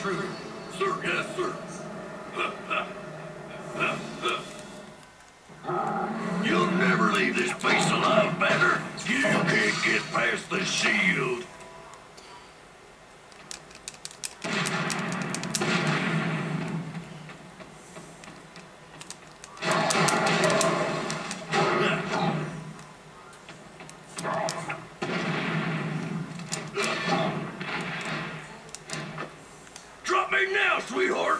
intruder. Sir, yes, sir. You'll never leave this place alive, Banner. You can't get past the shield. Drop me now, sweetheart.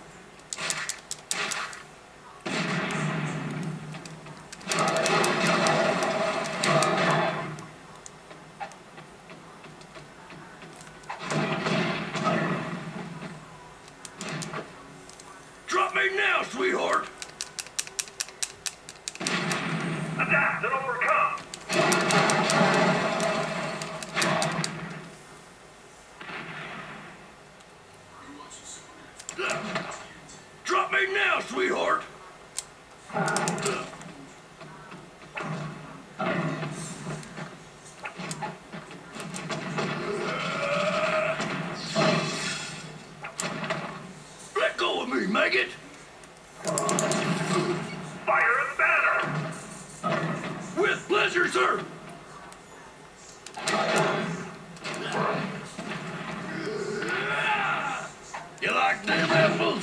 Drop me now, sweetheart. Adapt and overcome. Drop me now, sweetheart. Let go of me, maggot. Fire and banner. With pleasure, sir. You like them apples?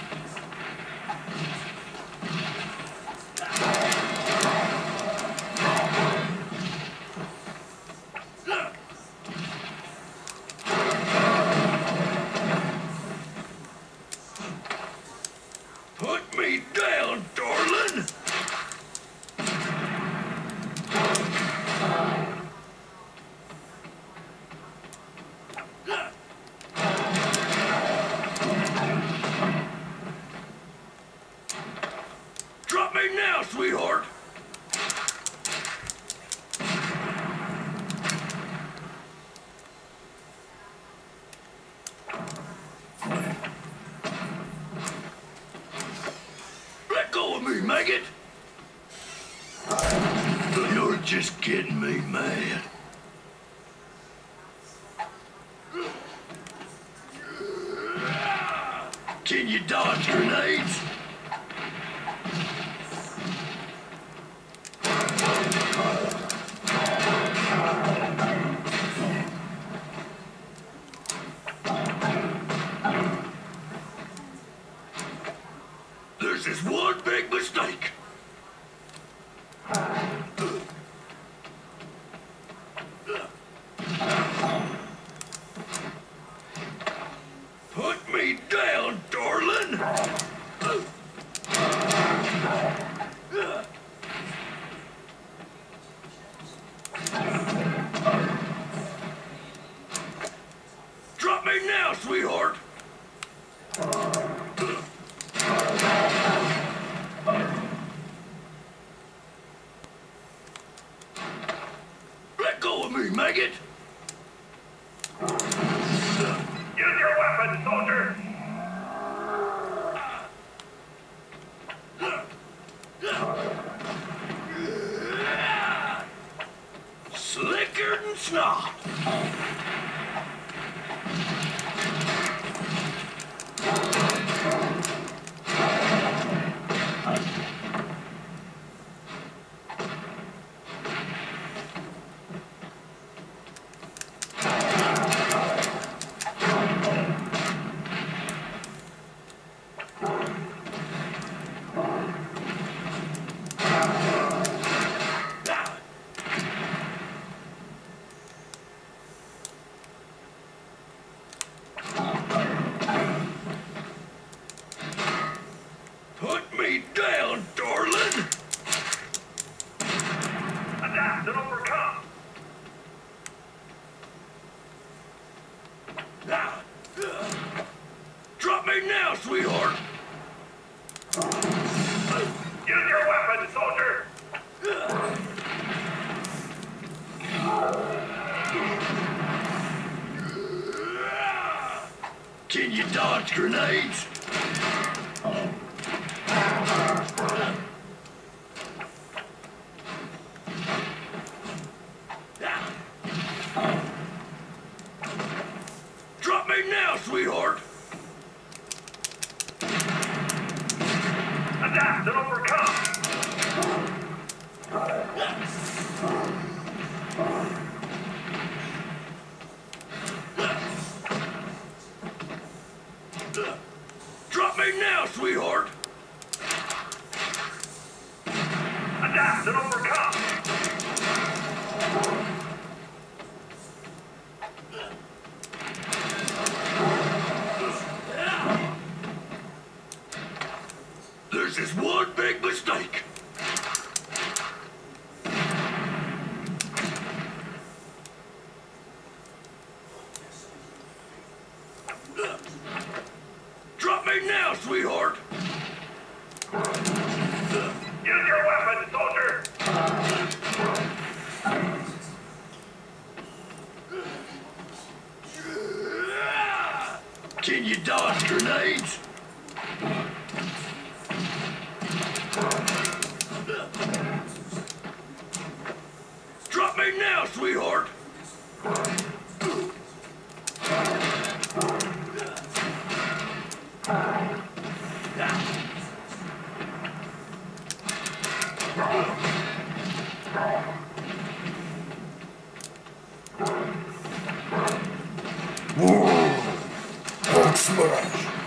Put me down, darling. Drop me now, sweetheart. Let go of me, maggot. You're just getting me mad. Can you dodge grenades? This is one big mistake. Put me down, darling. Drop me now, sweetheart. Let go of me, maggot. Use your weapon, soldier. Slicker than snot. Put me down, darling. Adapt and overcome. Drop me now, sweetheart. Use your weapon, soldier. Can you dodge grenades? Drop me now, sweetheart. Adapt and overcome. Drop me now, sweetheart! Adapt and overcome. There's this one big mistake. Drop me now, sweetheart! Use your weapon, soldier. Can you dodge grenades? Drop me now, sweetheart! Hulk smash!